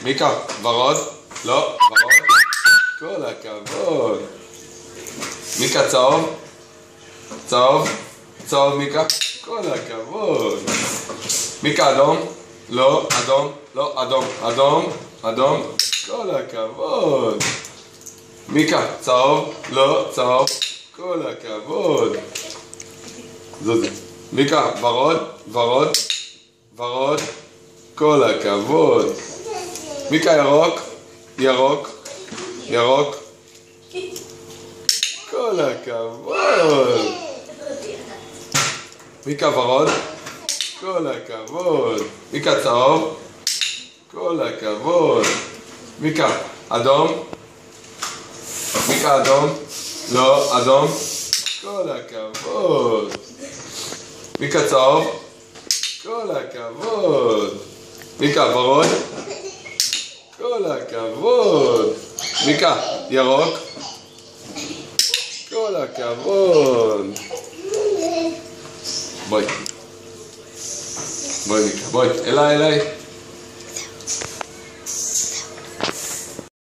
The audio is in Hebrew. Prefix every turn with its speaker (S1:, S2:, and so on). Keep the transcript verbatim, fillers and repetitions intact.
S1: מיקה, ורוד? לא, ורוד? כל הכבוד. מיקה, צהוב? צהוב? צהוב מיקה? כל הכבוד. מיקה, אדום? לא, אדום? לא, אדום. אדום? אדום? כל הכבוד. מיקה, צהוב? לא, צהוב? כל הכבוד. זוזי. מיקה, ורוד? ורוד? ורוד? כל הכבוד. מיקה, ירוק? ירוק? ירוק? כל הכבוד. מיקה, ורוד? כל הכבוד. מיקה, צהוב? כל הכבוד. מיקה, אדום? מיקה, אדום? לא, אדום? כל הכבוד. מיקה, צהוב? כל הכבוד. מיקה, ורוד? כל הכבוד. מיקה, ירוק? כל הכבוד. בואי. בואי מיקה, בואי. אליי, אליי.